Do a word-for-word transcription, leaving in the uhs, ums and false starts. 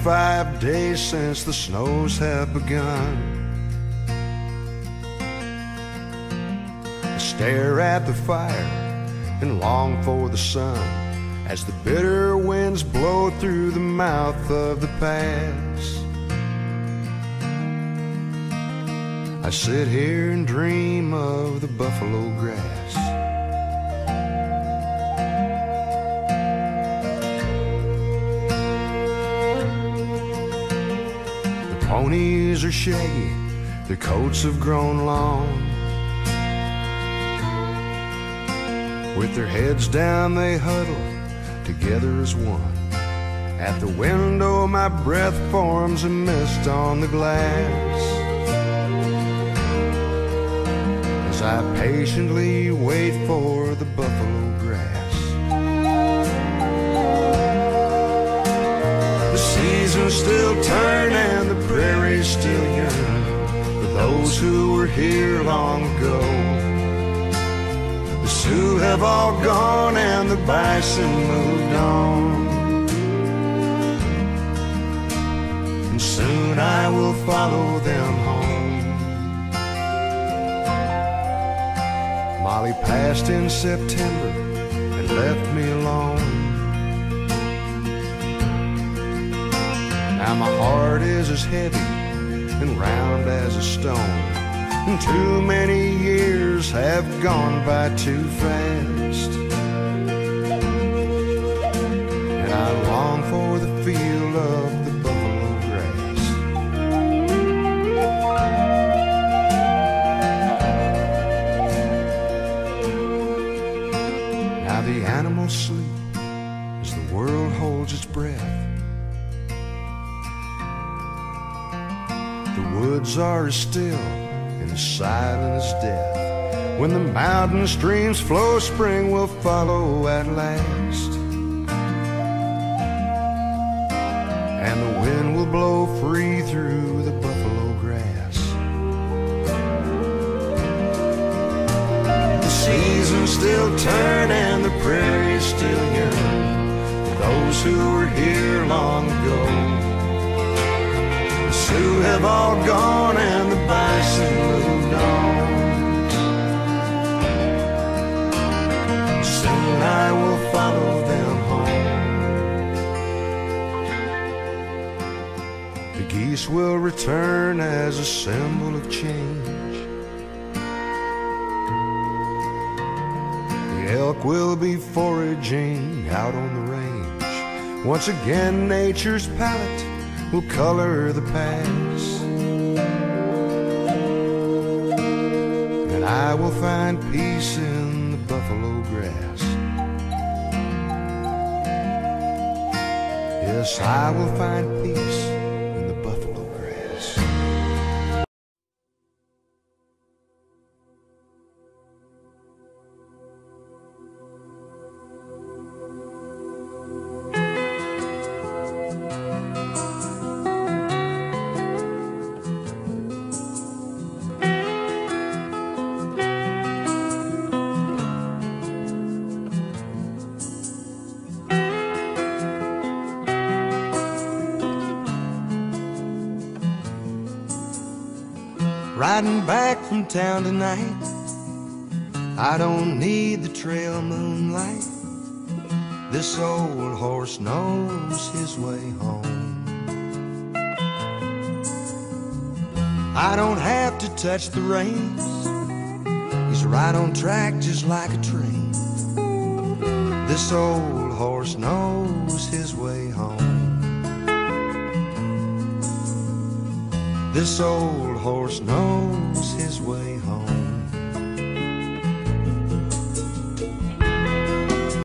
five days since the snows have begun. I stare at the fire and long for the sun as the bitter winds blow through the mouth of the pass. I sit here and dream of the buffalo grass. The ponies are shaggy, their coats have grown long. With their heads down they huddle together as one. At the window my breath forms a mist on the glass as I patiently wait for the buffalo grass. The seasons still turn and the prairies still yearn for those who were here long ago. The Sioux have all gone and the bison moved on, and soon I will follow them home. Molly passed in September and left me alone. Now my heart is as heavy and round as a stone, and too many years have gone by too fast, and I long for the feel of the buffalo grass. Now the animals sleep as the world holds its breath. The woods are as still and as silent as death. When the mountain streams flow, spring will follow at last, and the wind will blow free through the buffalo grass. The seasons still turn and the prairies still yearn for those who were here long ago. The Sioux have all gone and the bison moved on. Soon I will follow them home. The geese will return as a symbol of change. The elk will be foraging out on the range. Once again nature's palette will color the past, and I will find peace in the buffalo grass. Yes, I will find peace in the buffalo grass. Riding back from town tonight, I don't need the trail moonlight. This old horse knows his way home. I don't have to touch the reins, he's right on track just like a train. This old horse knows his way home. This old horse knows his way home.